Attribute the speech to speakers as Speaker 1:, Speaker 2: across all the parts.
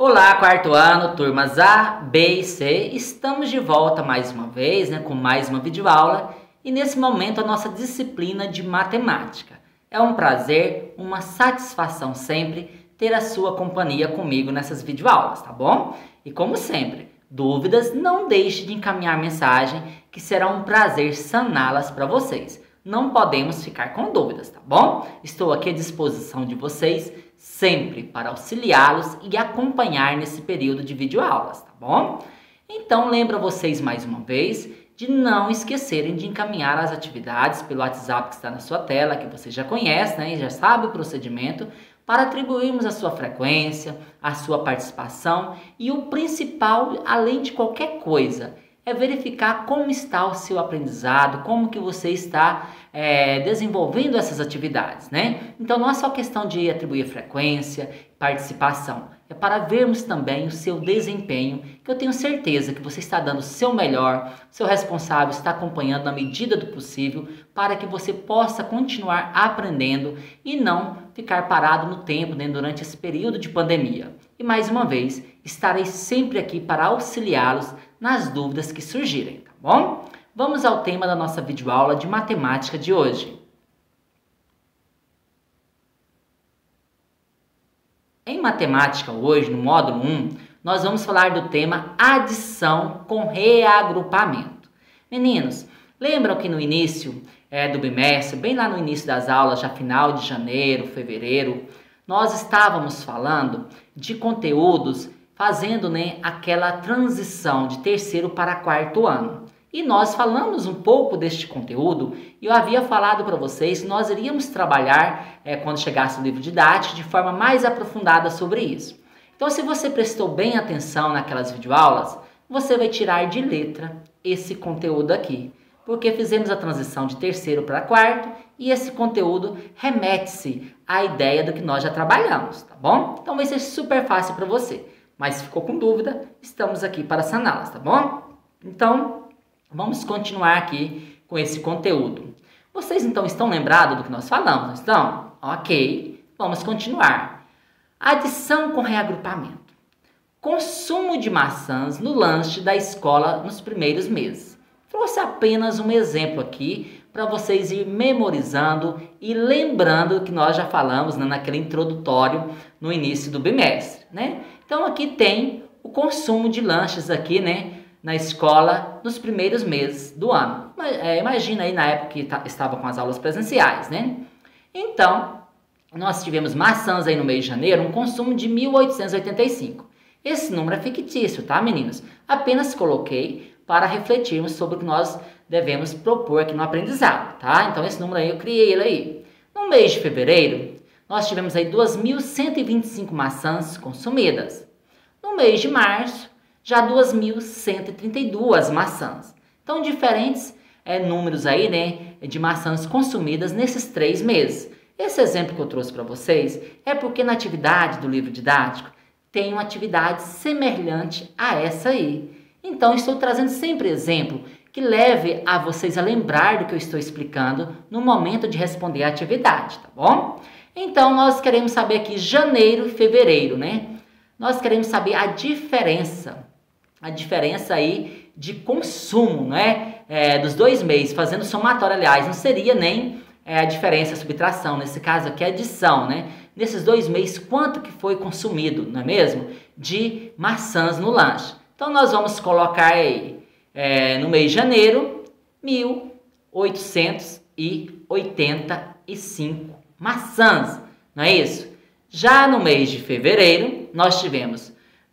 Speaker 1: Olá, quarto ano, turmas A, B e C. Estamos de volta mais uma vez, com mais uma videoaula e nesse momento a nossa disciplina de matemática. É um prazer, uma satisfação sempre ter a sua companhia comigo nessas videoaulas, tá bom? E como sempre, dúvidas, não deixe de encaminhar mensagem que será um prazer saná-las para vocês. Não podemos ficar com dúvidas, tá bom? Estou aqui à disposição de vocês sempre para auxiliá-los e acompanhar nesse período de videoaulas, tá bom? Então, lembro a vocês mais uma vez de não esquecerem de encaminhar as atividades pelo WhatsApp que está na sua tela, que você já conhece, e já sabe o procedimento, para atribuirmos a sua frequência, a sua participação e o principal, além de qualquer coisa, é verificar como está o seu aprendizado, como que você está desenvolvendo essas atividades, Então não é só questão de atribuir frequência, participação, é para vermos também o seu desempenho, que eu tenho certeza que você está dando o seu melhor, seu responsável está acompanhando na medida do possível, para que você possa continuar aprendendo e não ficar parado no tempo durante esse período de pandemia. E mais uma vez, estarei sempre aqui para auxiliá-los nas dúvidas que surgirem, tá bom? Vamos ao tema da nossa videoaula de matemática de hoje. Em matemática hoje, no módulo 1, nós vamos falar do tema adição com reagrupamento. Meninos, lembram que no início do bimestre, bem lá no início das aulas, já final de janeiro, fevereiro, nós estávamos falando de conteúdos fazendo aquela transição de terceiro para quarto ano. E nós falamos um pouco deste conteúdo e eu havia falado para vocês que nós iríamos trabalhar, quando chegasse o livro didático, de forma mais aprofundada sobre isso. Então, se você prestou bem atenção naquelas videoaulas, você vai tirar de letra esse conteúdo aqui, porque fizemos a transição de terceiro para quarto e esse conteúdo remete-se à ideia do que nós já trabalhamos, tá bom? Então vai ser super fácil para você. Mas se ficou com dúvida, estamos aqui para saná-las, tá bom? Então, vamos continuar aqui com esse conteúdo. Vocês então estão lembrados do que nós falamos, não estão? Ok, vamos continuar. Adição com reagrupamento. Consumo de maçãs no lanche da escola nos primeiros meses. Trouxe apenas um exemplo aqui para vocês ir memorizando e lembrando que nós já falamos naquele introdutório no início do bimestre, Então aqui tem o consumo de lanches aqui, na escola nos primeiros meses do ano. Imagina aí na época que estava com as aulas presenciais, Então, nós tivemos maçãs aí no mês de janeiro, um consumo de 1.885. Esse número é fictício, tá, meninos? Apenas coloquei para refletirmos sobre o que nós devemos propor aqui no aprendizado, tá? Então, esse número aí, eu criei ele aí. No mês de fevereiro, nós tivemos aí 2.125 maçãs consumidas. No mês de março, já 2.132 maçãs. Então, diferentes números aí, de maçãs consumidas nesses 3 meses. Esse exemplo que eu trouxe para vocês é porque na atividade do livro didático tem uma atividade semelhante a essa aí. Então, estou trazendo sempre exemplo que leve a vocês a lembrar do que eu estou explicando no momento de responder a atividade, tá bom? Então, nós queremos saber aqui janeiro e fevereiro, Nós queremos saber a diferença aí de consumo, dos 2 meses, fazendo somatório, aliás, não seria nem a diferença, a subtração, nesse caso aqui a adição, Nesses 2 meses, quanto que foi consumido, não é mesmo? De maçãs no lanche. Então, nós vamos colocar aí, no mês de janeiro, 1.885 maçãs, não é isso? Já no mês de fevereiro, nós tivemos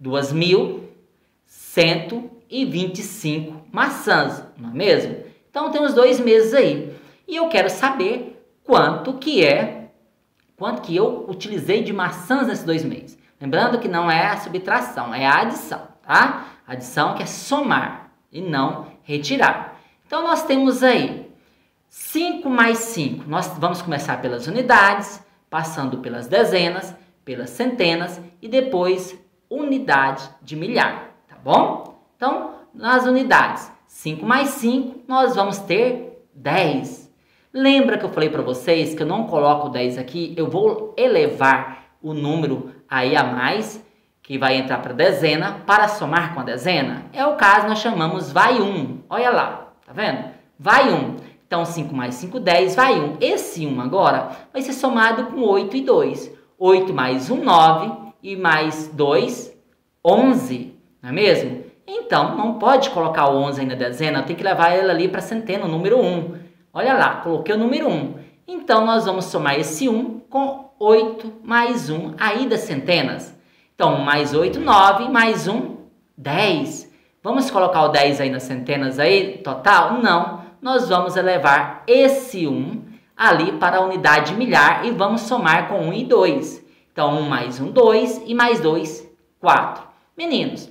Speaker 1: 2.125 maçãs, não é mesmo? Então, temos 2 meses aí. E eu quero saber quanto que eu utilizei de maçãs nesses 2 meses. Lembrando que não é a subtração, é a adição, tá? Adição que é somar e não retirar. Então, nós temos aí 5 mais 5. Nós vamos começar pelas unidades, passando pelas dezenas, pelas centenas e depois unidade de milhar, tá bom? Então, nas unidades, 5 mais 5, nós vamos ter 10. Lembra que eu falei para vocês que eu não coloco 10 aqui, eu vou elevar o número aí a mais que vai entrar para a dezena para somar com a dezena? É o caso, nós chamamos vai 1. Olha lá, tá vendo? Vai 1. Então, 5 mais 5, 10, vai 1. Esse 1 agora vai ser somado com 8 e 2. 8 mais 1, 9. E mais 2, 11. Não é mesmo? Então, não pode colocar o 11 aí na dezena. Tem que levar ele ali para a centena, o número 1. Olha lá, coloquei o número 1. Então, nós vamos somar esse 1 com 8 mais 1 aí das centenas. Então, 1 mais 8, 9. Mais 1, 10. Vamos colocar o 10 aí nas centenas aí, total? Não. Nós vamos elevar esse 1 ali para a unidade milhar e vamos somar com 1 e 2. Então, 1 mais 1, 2 e mais 2, 4. Meninos,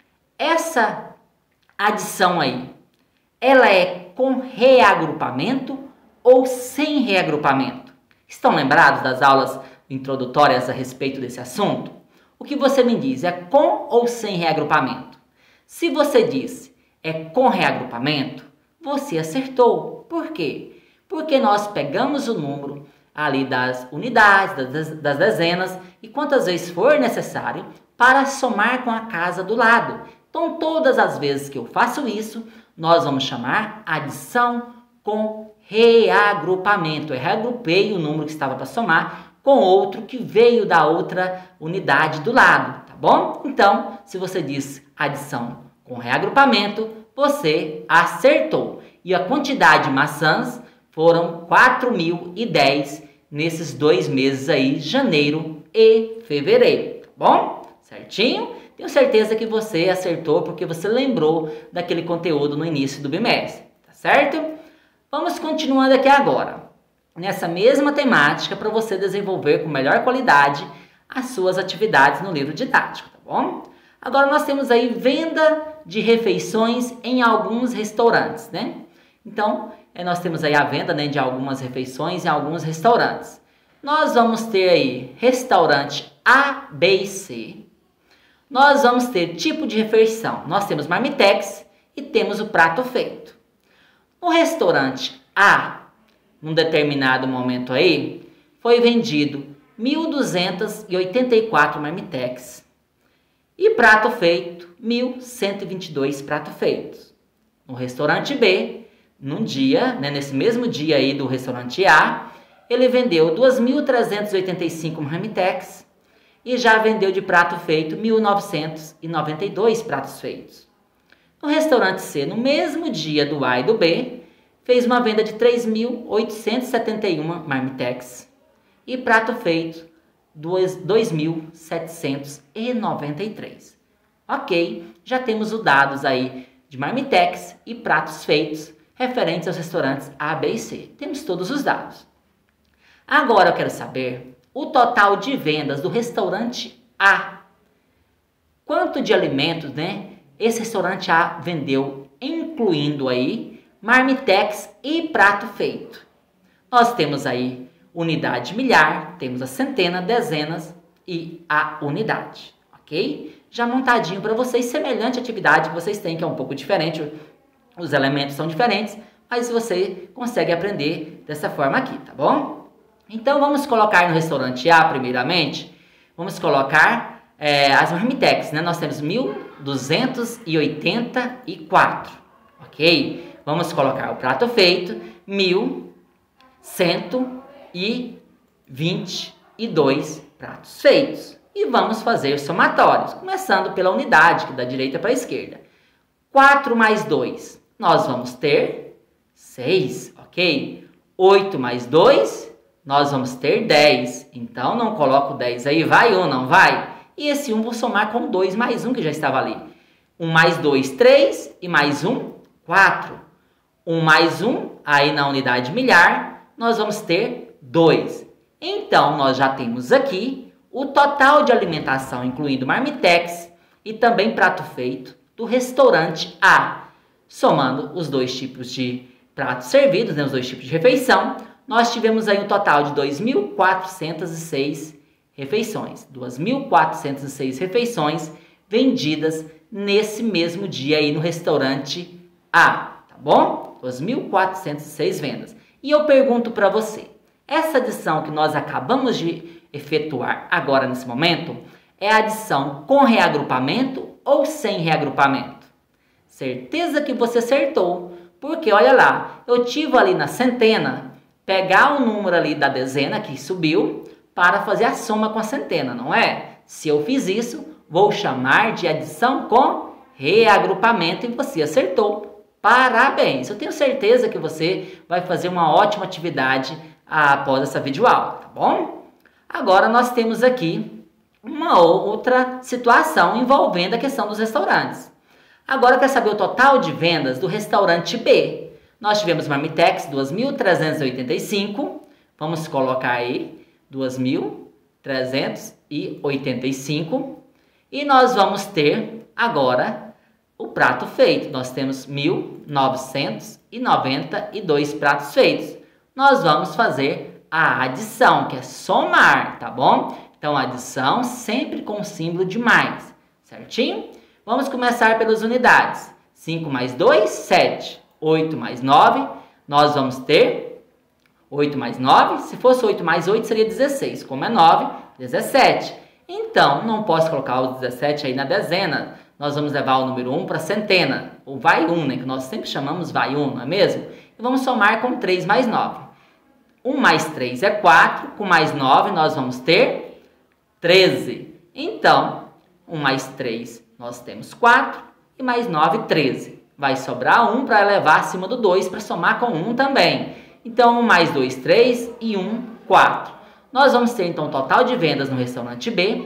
Speaker 1: essa adição aí, ela é com reagrupamento ou sem reagrupamento? Estão lembrados das aulas introdutórias a respeito desse assunto? O que você me diz, é com ou sem reagrupamento? Se você disse é com reagrupamento, você acertou. Por quê? Porque nós pegamos o número ali das unidades, das dezenas e quantas vezes for necessário para somar com a casa do lado. Então, todas as vezes que eu faço isso, nós vamos chamar adição com reagrupamento. Eu reagrupei o número que estava para somar com outro que veio da outra unidade do lado, tá bom? Então, se você diz adição com reagrupamento, você acertou. E a quantidade de maçãs foram 4.010 nesses 2 meses aí, janeiro e fevereiro, tá bom? Certinho? Tenho certeza que você acertou porque você lembrou daquele conteúdo no início do bimestre, tá certo? Vamos continuando aqui agora, nessa mesma temática para você desenvolver com melhor qualidade as suas atividades no livro didático, tá bom? Agora nós temos aí venda de refeições em alguns restaurantes, né? Então, nós temos aí a venda, né, de algumas refeições em alguns restaurantes. Nós vamos ter aí restaurante A, B e C. Nós vamos ter tipo de refeição. Nós temos marmitex e temos o prato feito. No restaurante A, num determinado momento aí, foi vendido 1.284 marmitex e prato feito 1.122 pratos feitos. No restaurante B, num dia, né, nesse mesmo dia aí do restaurante A, ele vendeu 2.385 marmitex e já vendeu de prato feito 1.992 pratos feitos. No restaurante C, no mesmo dia do A e do B, fez uma venda de 3.871 marmitex e prato feito 2.793. Ok, já temos os dados aí de marmitex e pratos feitos referentes aos restaurantes A, B e C. Temos todos os dados. Agora eu quero saber o total de vendas do restaurante A. Quanto de alimentos, né, esse restaurante A vendeu, incluindo aí marmitex e prato feito. Nós temos aí unidade milhar, temos a centena, dezenas e a unidade, ok? Já montadinho para vocês, semelhante à atividade que vocês têm, que é um pouco diferente, os elementos são diferentes, mas você consegue aprender dessa forma aqui, tá bom? Então, vamos colocar no restaurante A, primeiramente, vamos colocar as marmitex, né? Nós temos 1.284, ok? Vamos colocar o prato feito, 1.122 pratos feitos. E vamos fazer somatórios, começando pela unidade, que é da direita para a esquerda. 4 mais 2, nós vamos ter 6, ok? 8 mais 2, nós vamos ter 10. Então, não coloco 10 aí, vai ou não vai? E esse 1 vou somar com 2 mais 1 que já estava ali. 1 mais 2, 3 e mais 1, 4. 1 mais 1, aí na unidade milhar, nós vamos ter 2. Então, nós já temos aqui o total de alimentação, incluindo marmitex e também prato feito, do restaurante A. Somando os dois tipos de pratos servidos, né, os dois tipos de refeição, nós tivemos aí um total de 2.406 refeições. 2.406 refeições vendidas nesse mesmo dia aí no restaurante A, tá bom? 2.406 vendas. E eu pergunto para você, essa adição que nós acabamos de efetuar agora nesse momento, É adição com reagrupamento ou sem reagrupamento? Certeza que você acertou, porque olha lá, eu tive ali na centena, pegar o número ali da dezena que subiu para fazer a soma com a centena, não é? Se eu fiz isso, vou chamar de adição com reagrupamento e você acertou. Parabéns! Eu tenho certeza que você vai fazer uma ótima atividade após essa videoaula, tá bom? Agora nós temos aqui uma outra situação envolvendo a questão dos restaurantes. Agora quer saber o total de vendas do restaurante B. Nós tivemos Marmitex 2.385, vamos colocar aí 2.385 e nós vamos ter agora o prato feito. Nós temos 1.992 pratos feitos. Nós vamos fazer a adição, que é somar, tá bom? Então, adição sempre com o símbolo de mais, certinho? Vamos começar pelas unidades. 5 mais 2, 7. 8 mais 9, nós vamos ter 8 mais 9. Se fosse 8 mais 8, seria 16. Como é 9, 17. Então, não posso colocar o 17 aí na dezena. Nós vamos levar o número 1 para a centena. O vai 1, né? Que nós sempre chamamos vai 1, não é mesmo? E vamos somar com 3 mais 9. 1 mais 3 é 4. Com mais 9, nós vamos ter 13. Então, 1 mais 3, nós temos 4. E mais 9, 13. Vai sobrar 1 para levar acima do 2 para somar com 1 também. Então, 1 mais 2, 3 e 1, 4. Nós vamos ter, então, total de vendas no restaurante B,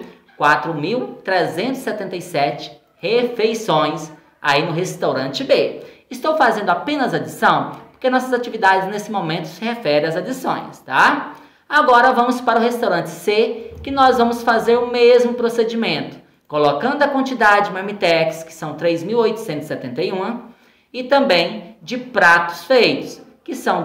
Speaker 1: 4.377 refeições aí no restaurante B. Estou fazendo apenas adição porque nossas atividades nesse momento se referem às adições, tá? Agora vamos para o restaurante C, que nós vamos fazer o mesmo procedimento, colocando a quantidade de Marmitex, que são 3.871, e também de pratos feitos, que são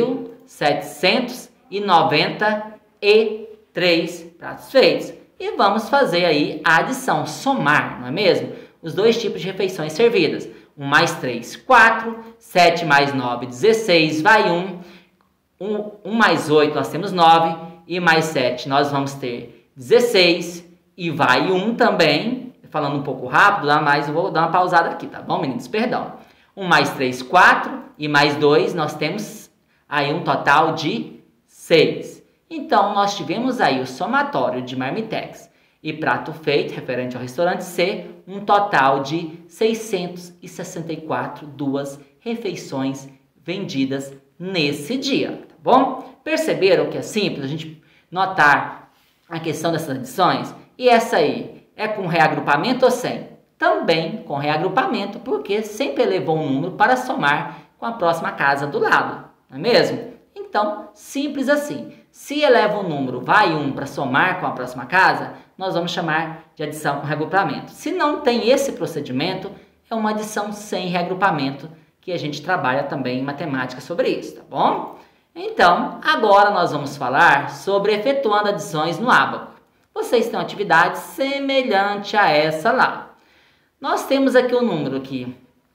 Speaker 1: 2.793 pratos feitos. E vamos fazer aí a adição, somar, não é mesmo? Os dois tipos de refeições servidas. 1 mais 3, 4. 7 mais 9, 16. Vai 1. 1 mais 8, nós temos 9. E mais 7, nós vamos ter 16. E vai 1 também. Falando um pouco rápido, eu vou dar uma pausada aqui, tá bom, meninos? Perdão. 1 mais 3, 4. E mais 2, nós temos aí um total de 6. Então, nós tivemos aí o somatório de Marmitex e prato feito, referente ao restaurante C, um total de 664 duas refeições vendidas nesse dia, tá bom? Perceberam que é simples a gente notar a questão dessas adições? E essa aí, é com reagrupamento ou sem? Também com reagrupamento, porque sempre elevou um número para somar com a próxima casa do lado, não é mesmo? Então, simples assim. Se eleva um número, vai 1 para somar com a próxima casa, nós vamos chamar de adição com reagrupamento. Se não tem esse procedimento, é uma adição sem reagrupamento, que a gente trabalha também em matemática sobre isso, tá bom? Então, agora nós vamos falar sobre efetuando adições no ábaco. Vocês têm uma atividade semelhante a essa lá. Nós temos aqui o número aqui,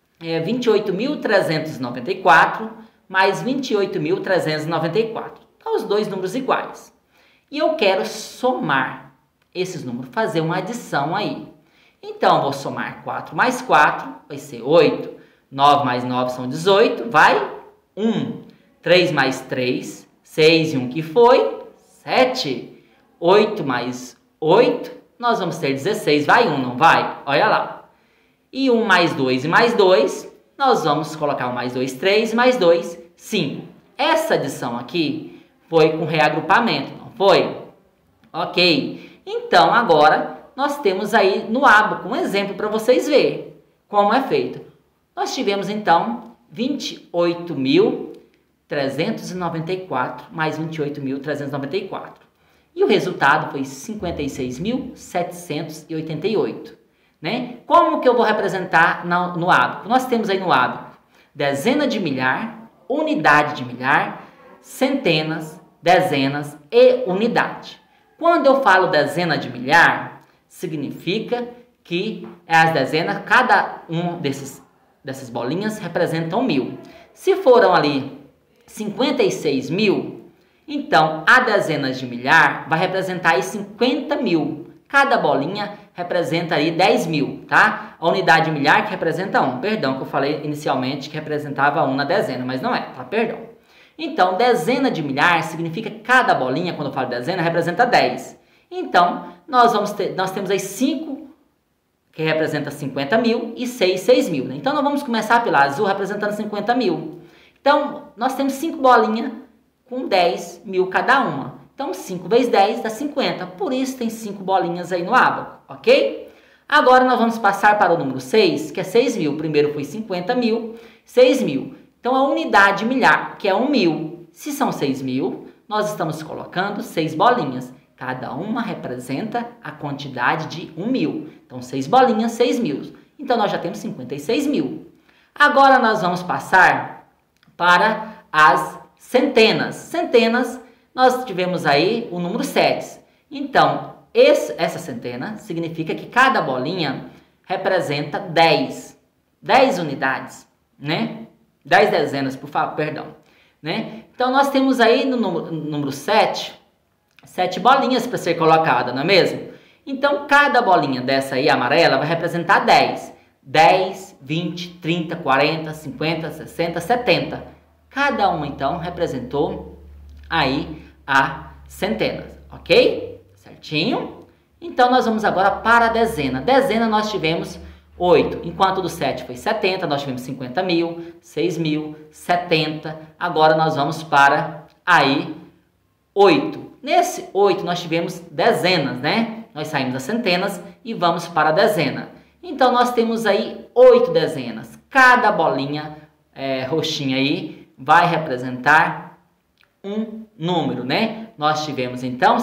Speaker 1: 28.394 mais 28.394. Então, os dois números iguais. E eu quero somar esses números, fazer uma adição aí. Então, eu vou somar 4 mais 4, vai ser 8. 9 mais 9 são 18, vai 1. 3 mais 3, 6 e 1 que foi 7. 8 mais 8, nós vamos ter 16, vai 1, não vai? Olha lá. E 1 mais 2 e mais 2, nós vamos colocar 1 mais 2, 3, mais 2, 5. Essa adição aqui foi com reagrupamento, não foi? Ok. Então, agora, nós temos aí no ábaco um exemplo para vocês verem como é feito. Nós tivemos, então, 28.394 mais 28.394. E o resultado foi 56.788, né? Como que eu vou representar no ábaco? Nós temos aí no ábaco dezena de milhar, unidade de milhar, centenas, dezenas e unidade. Quando eu falo dezena de milhar, significa que as dezenas, cada um dessas bolinhas representam 1000. Se foram ali 56.000, então a dezenas de milhar vai representar aí 50.000. cada bolinha representa aí 10 mil, tá? A unidade milhar que representa 1, perdão, que eu falei inicialmente que representava 1 na dezena, mas não é, tá? Perdão. Então, dezena de milhar significa que cada bolinha, quando eu falo dezena, representa 10. Então, nós temos aí 5, que representa 50 mil, e 6 mil. Né? Então, nós vamos começar pela azul, representando 50 mil. Então, nós temos 5 bolinhas com 10 mil cada uma. Então, 5 vezes 10 dá 50. Por isso, tem 5 bolinhas aí no ábaco, ok? Agora, nós vamos passar para o número 6, que é 6 mil. Primeiro foi 50 mil, 6 mil. Então, a unidade milhar, que é 1 mil. Se são 6 mil, nós estamos colocando 6 bolinhas. Cada uma representa a quantidade de 1 mil. Então, 6 bolinhas, 6 mil. Então, nós já temos 56 mil. Agora, nós vamos passar para as centenas. Centenas, nós tivemos aí o número 7. Então, essa centena significa que cada bolinha representa 10. 10 unidades, né? 10 dezenas, por favor, perdão. Né? Então, nós temos aí no número 7, 7 bolinhas para ser colocada, não é mesmo? Então, cada bolinha dessa aí, amarela, vai representar 10. 10, 20, 30, 40, 50, 60, 70. Cada uma, então, representou aí a centenas, ok? Certinho? Então, nós vamos agora para a dezena. Dezena, nós tivemos 8. Enquanto do 7 foi 70, nós tivemos 50 mil, 6 mil, 70. Agora, nós vamos para aí 8. Nesse 8, nós tivemos dezenas, né? Nós saímos das centenas e vamos para a dezena. Então, nós temos aí 8 dezenas. Cada bolinha roxinha aí vai representar um número, né? Nós tivemos, então,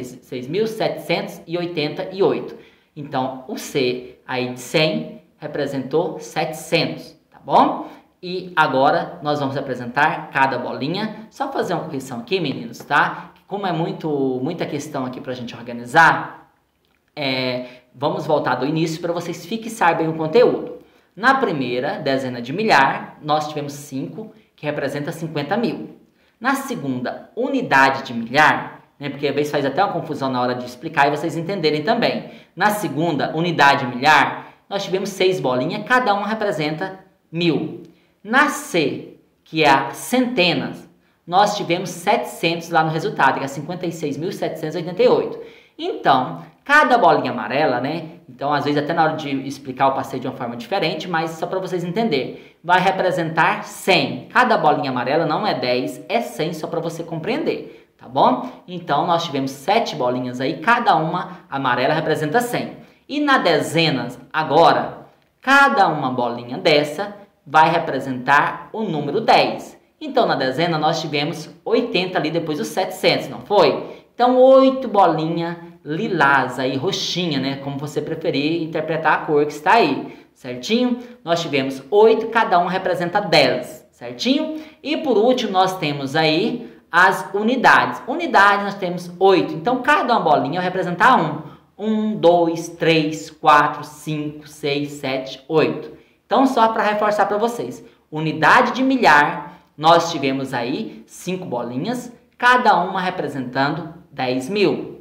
Speaker 1: 56.788. Então, o C aí de 100 representou 700, tá bom? E agora, nós vamos apresentar cada bolinha. Só fazer uma correção aqui, meninos, tá? Como é muita questão aqui pra gente organizar, vamos voltar do início para vocês fixarem bem o conteúdo. Na primeira dezena de milhar, nós tivemos 5, que representa 50 mil. Na segunda unidade de milhar, né, porque às vezes faz até uma confusão na hora de explicar e vocês entenderem também. Na segunda unidade milhar, nós tivemos 6 bolinhas, cada uma representa 1000. Na C, que é a centenas, nós tivemos 700 lá no resultado, que é 56.788. Então, cada bolinha amarela, né? Então, às vezes, até na hora de explicar, eu passei de uma forma diferente, mas só para vocês entenderem. Vai representar 100. Cada bolinha amarela não é 10, é 100, só para você compreender, tá bom? Então, nós tivemos 7 bolinhas aí, cada uma amarela representa 100. E na dezenas, agora, cada uma bolinha dessa vai representar o número 10. Então, na dezena, nós tivemos 80 ali depois dos 700, não foi? Então, 8 bolinhas lilás aí, roxinha, né? Como você preferir interpretar a cor que está aí, certinho? Nós tivemos 8, cada um representa 10, certinho? E por último, nós temos aí as unidades. Unidades, nós temos 8. Então, cada uma bolinha vai representar 1. 1, 2, 3, 4, 5, 6, 7, 8. Então, só para reforçar para vocês. Unidade de milhar, nós tivemos aí 5 bolinhas, cada uma representando 10 mil.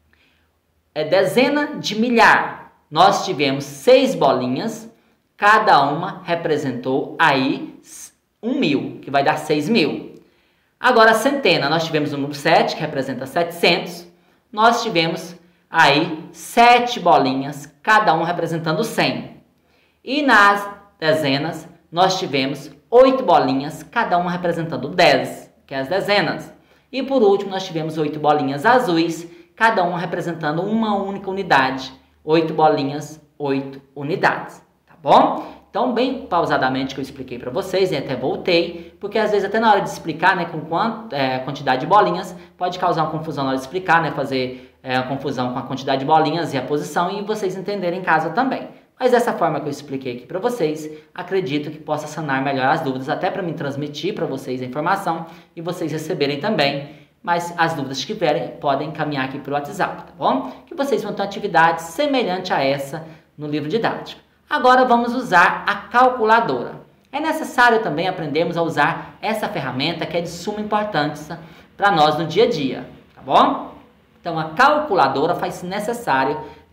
Speaker 1: Dezena de milhar, nós tivemos 6 bolinhas, cada uma representou aí 1.000, que vai dar 6 mil. Agora, centena, nós tivemos o número 7, que representa 700. Nós tivemos aí 7 bolinhas, cada uma representando 100. E nas dezenas, nós tivemos 8 bolinhas, cada uma representando 10, que é as dezenas. E por último, nós tivemos 8 bolinhas azuis, cada uma representando uma única unidade. 8 bolinhas, 8 unidades, tá bom? Então, bem pausadamente que eu expliquei para vocês, e até voltei, porque às vezes até na hora de explicar, né, com quantidade de bolinhas, pode causar uma confusão na hora de explicar, né, fazer uma confusão com a quantidade de bolinhas e a posição, e vocês entenderem em casa também. Mas dessa forma que eu expliquei aqui para vocês, acredito que possa sanar melhor as dúvidas, até para me transmitir para vocês a informação e vocês receberem também. Mas as dúvidas que tiverem, podem encaminhar aqui pelo WhatsApp, tá bom? Que vocês vão ter uma atividade semelhante a essa no livro didático. Agora vamos usar a calculadora. É necessário também aprendermos a usar essa ferramenta que é de suma importância para nós no dia a dia, tá bom? Então a calculadora faz necessário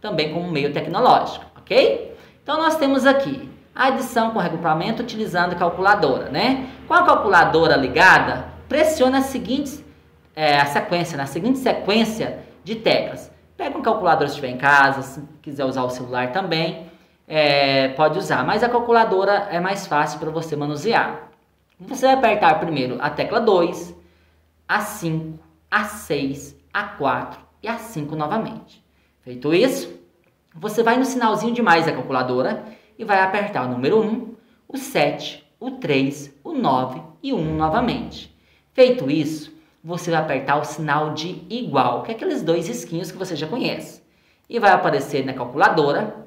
Speaker 1: também como meio tecnológico, ok? Então nós temos aqui a adição com reagrupamento utilizando a calculadora, né? Com a calculadora ligada, pressione a seguinte sequência de teclas. Pega um calculador se estiver em casa, se quiser usar o celular também, pode usar, mas a calculadora é mais fácil para você manusear. Você vai apertar primeiro a tecla 2, a 5, a 6, a 4 e a 5 novamente. Feito isso, você vai no sinalzinho de mais da calculadora e vai apertar o número 1, o 7, o 3, o 9 e o 1 novamente. Feito isso, você vai apertar o sinal de igual, que é aqueles dois risquinhos que você já conhece. E vai aparecer na calculadora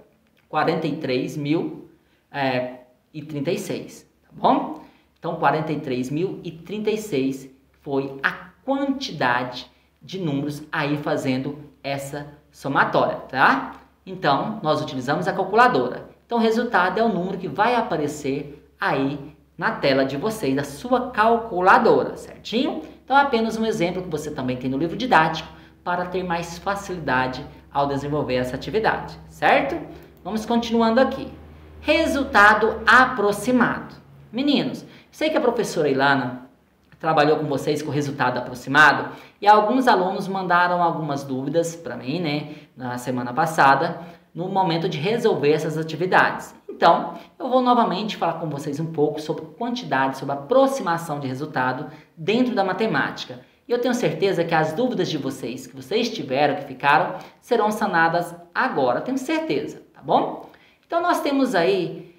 Speaker 1: 43.036, tá bom? Então, 43.036 foi a quantidade de números aí fazendo essa somatória, tá? Então, nós utilizamos a calculadora. Então, o resultado é o número que vai aparecer aí na tela de vocês, da sua calculadora, certinho? Então, apenas um exemplo que você também tem no livro didático para ter mais facilidade ao desenvolver essa atividade, certo? Vamos continuando aqui. Resultado aproximado. Meninos, sei que a professora Ilana trabalhou com vocês com o resultado aproximado e alguns alunos mandaram algumas dúvidas para mim, né, na semana passada, no momento de resolver essas atividades. Então, eu vou novamente falar com vocês um pouco sobre quantidade, sobre aproximação de resultado dentro da matemática. E eu tenho certeza que as dúvidas de vocês, que vocês tiveram, que ficaram, serão sanadas agora, tenho certeza, tá bom? Então, nós temos aí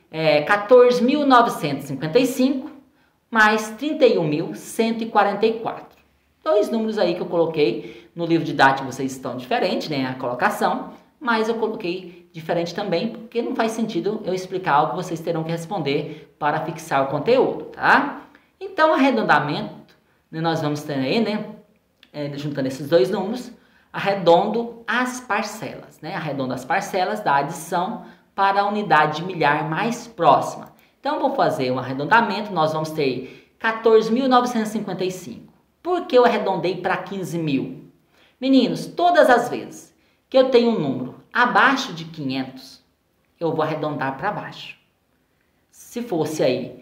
Speaker 1: 14.955 mais 31.144. Dois números aí que eu coloquei no livro didático, vocês estão diferentes, né, a colocação, mas eu coloquei diferente também, porque não faz sentido eu explicar algo que vocês terão que responder para fixar o conteúdo, tá? Então, arredondamento, né, nós vamos ter aí, né, juntando esses dois números, arredondo as parcelas, né? Arredondo as parcelas da adição para a unidade de milhar mais próxima. Então, vou fazer um arredondamento, nós vamos ter 14.955. Por que eu arredondei para 15.000? Meninos, todas as vezes que eu tenho um número abaixo de 500, eu vou arredondar para baixo. Se fosse aí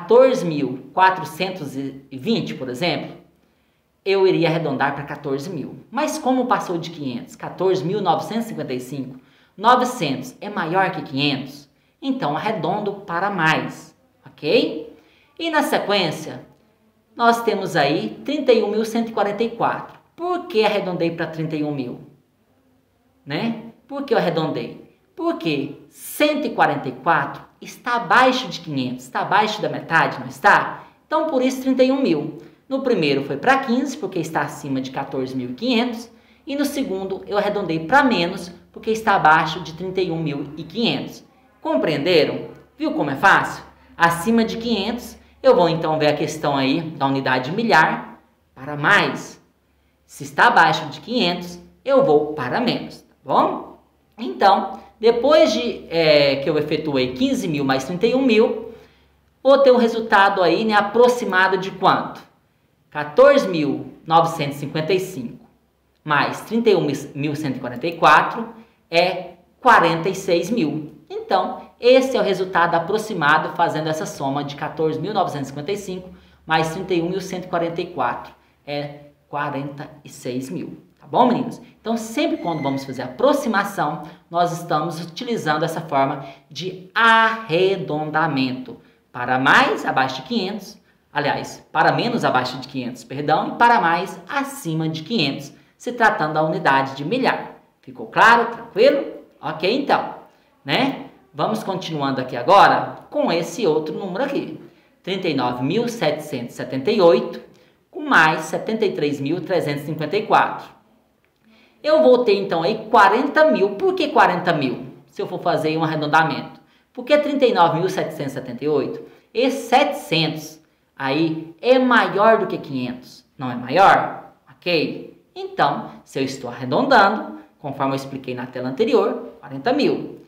Speaker 1: 14.420, por exemplo, eu iria arredondar para 14.000. Mas como passou de 500, 14.955, 900 é maior que 500, então arredondo para mais, ok? E na sequência, nós temos aí 31.144. Por que arredondei para 31.000? Né? Por que eu arredondei? Porque 144 está abaixo de 500, está abaixo da metade, não está? Então, por isso, 31.000. No primeiro foi para 15, porque está acima de 14.500. E no segundo, eu arredondei para menos, porque está abaixo de 31.500. Compreenderam? Viu como é fácil? Acima de 500, eu vou então ver a questão aí da unidade milhar para mais. Se está abaixo de 500, eu vou para menos, tá bom? Então, depois de que eu efetuei 15.000 mais 31.000, vou ter um resultado aí, né, aproximado de quanto? 14.955 mais 31.144 é 46.000. Então, esse é o resultado aproximado fazendo essa soma de 14.955 mais 31.144 é 46.000. Tá bom, meninos? Então, sempre quando vamos fazer aproximação, nós estamos utilizando essa forma de arredondamento. Para mais, abaixo de 500. Aliás, para menos, abaixo de 500, perdão. E para mais, acima de 500, se tratando da unidade de milhar. Ficou claro? Tranquilo? Ok, então, né? Vamos continuando aqui agora com esse outro número aqui. 39.778 com mais 73.354. Eu vou ter então aí 40.000. Por que 40.000? Se eu for fazer um arredondamento. Porque 39.778, esse 700 aí é maior do que 500. Não é maior? Ok? Então, se eu estou arredondando, conforme eu expliquei na tela anterior, 40.000.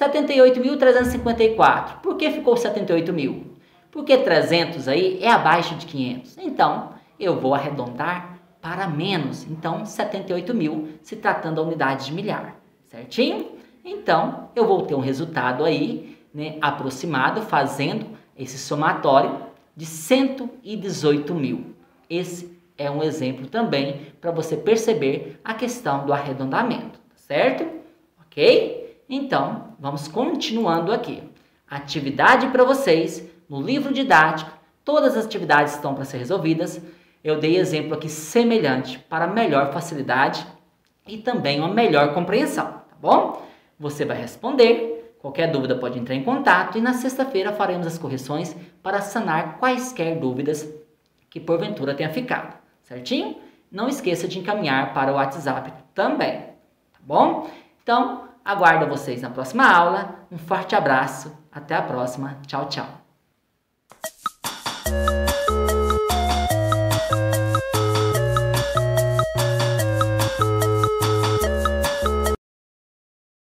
Speaker 1: 78.354. Por que ficou 78.000? Porque 300 aí é abaixo de 500. Então, eu vou arredondar para menos. Então, 78.000 se tratando da unidade de milhar. Certinho? Então, eu vou ter um resultado aí, né, aproximado, fazendo esse somatório de 118 mil. Esse é um exemplo também para você perceber a questão do arredondamento, certo? Ok? Então, vamos continuando aqui. Atividade para vocês, no livro didático, todas as atividades estão para ser resolvidas. Eu dei exemplo aqui semelhante para melhor facilidade e também uma melhor compreensão, tá bom? Você vai responder, qualquer dúvida pode entrar em contato e na sexta-feira faremos as correções para sanar quaisquer dúvidas que porventura tenha ficado, certinho? Não esqueça de encaminhar para o WhatsApp também, tá bom? Então, aguardo vocês na próxima aula. Um forte abraço, até a próxima. Tchau, tchau.